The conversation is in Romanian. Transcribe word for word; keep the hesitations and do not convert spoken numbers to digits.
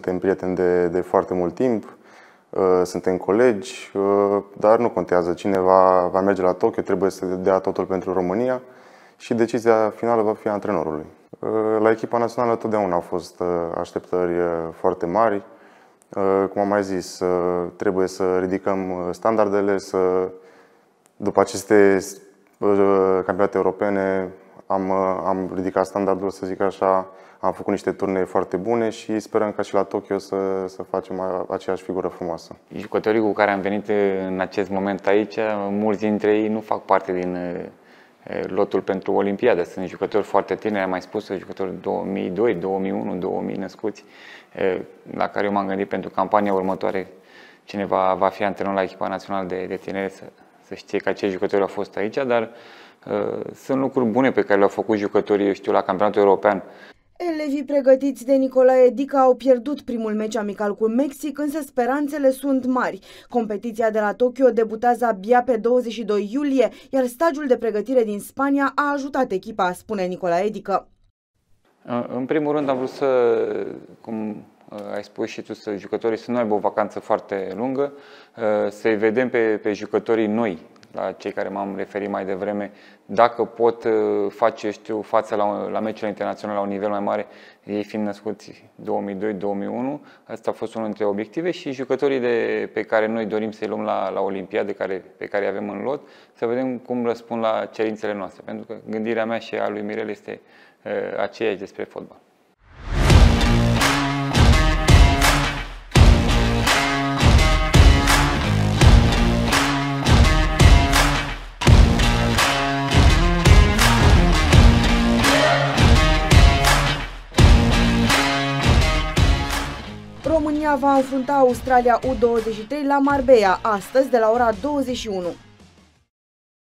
suntem prieteni de, de foarte mult timp, suntem colegi, dar nu contează. Cine va, va merge la Tokyo trebuie să dea totul pentru România și decizia finală va fi a antrenorului. La echipa națională totdeauna au fost așteptări foarte mari. Cum am mai zis, trebuie să ridicăm standardele, să, după aceste campionate europene am, am ridicat standardul, să zic așa, am făcut niște turnee foarte bune și sperăm ca și la Tokyo să, să facem aceeași figură frumoasă. Jucătorii cu care am venit în acest moment aici, mulți dintre ei nu fac parte din lotul pentru Olimpiadă. Sunt jucători foarte tineri, am mai spus, jucători două mii doi, două mii unu, două mii născuți, la care eu m-am gândit pentru campania următoare. Cine va, va fi antrenor la echipa națională de, de tineri să, să știe că acești jucători au fost aici, dar uh, sunt lucruri bune pe care le-au făcut jucătorii, eu știu, la campionatul european. Elevii pregătiți de Nicolae Dica au pierdut primul meci amical cu Mexic, însă speranțele sunt mari. Competiția de la Tokyo debutează abia pe douăzeci și doi iulie, iar stagiul de pregătire din Spania a ajutat echipa, spune Nicolae Dica. În primul rând am vrut să, cum ai spus și tu, să jucătorii să nu aibă o vacanță foarte lungă, să-i vedem pe, pe jucătorii noi, la cei care m-am referit mai devreme, dacă pot face, știu, față la, la meciurile internaționale la un nivel mai mare, ei fiind născuți două mii doi două mii unu, asta a fost unul dintre obiective, și jucătorii de, pe care noi dorim să-i luăm la, la Olimpiade, care, pe care îi avem în lot, să vedem cum răspund la cerințele noastre, pentru că gândirea mea și a lui Mirel este uh, aceeași despre fotbal. România va înfrunta Australia U douăzeci și trei la Marbella, astăzi de la ora douăzeci și unu.